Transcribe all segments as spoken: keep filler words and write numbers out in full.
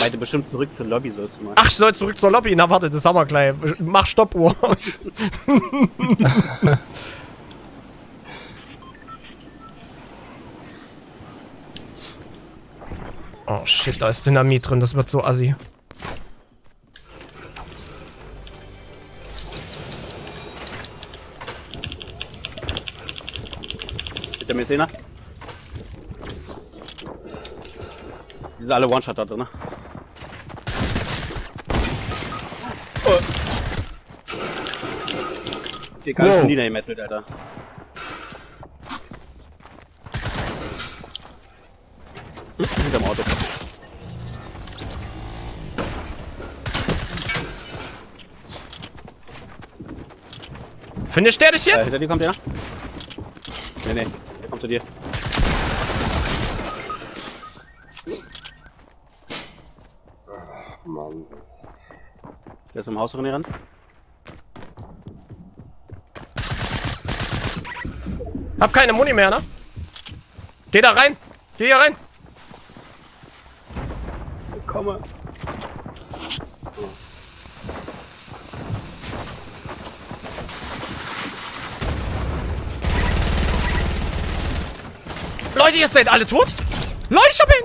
meinte bestimmt zurück zur Lobby sollst du mal. Ach, ich soll zurück zur Lobby. Na warte, das haben wir gleich. Mach Stoppuhr. Oh shit, da ist Dynamit drin. Das wird so assi. Steht der Mäzener? Die sind alle One-Shot da drin, ne? Oh. Hier kann ich nieder im Metal, Alter. Hinterm Auto. Findest der dich Äh, jetzt? hinter dir kommt der? Nee, nee, der kommt zu dir. Mann. Der ist im Haus drin. Hab keine Muni mehr, ne? Geh da rein! Geh hier rein! Ich komme. Leute, ihr seid alle tot? Leute, ich hab ihn!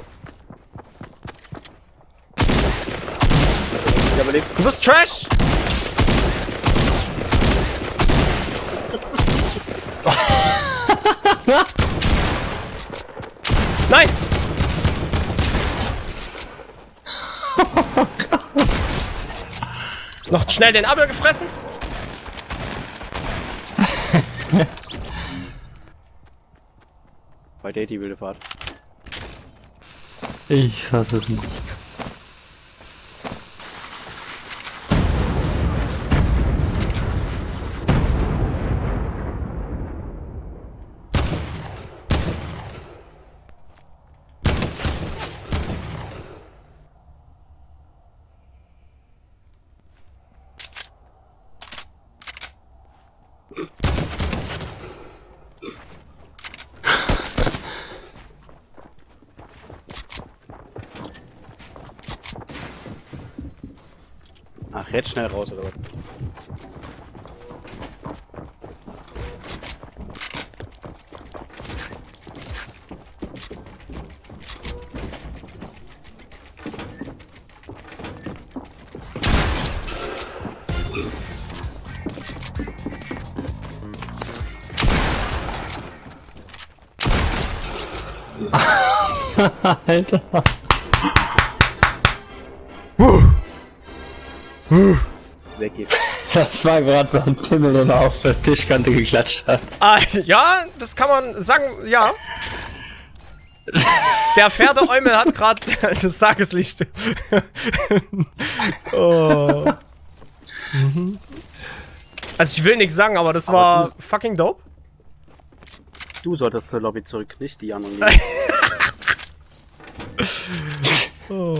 Ich überlebt. Du bist Trash! Nein! Noch schnell den Abel gefressen? Bei der die wilde Fahrt. Ich fasse es nicht. Ach, jetzt schnell raus, oder was? Alter. Weg geht's. Das war gerade so ein Pimmel, der auf der Tischkante geklatscht hat. Ah, ja, das kann man sagen, ja. Der Pferdeäumel hat gerade das Tageslicht. Oh. Mhm. Also ich will nichts sagen, aber das war aber fucking dope. Du solltest zur Lobby zurück, nicht die anderen. Oh.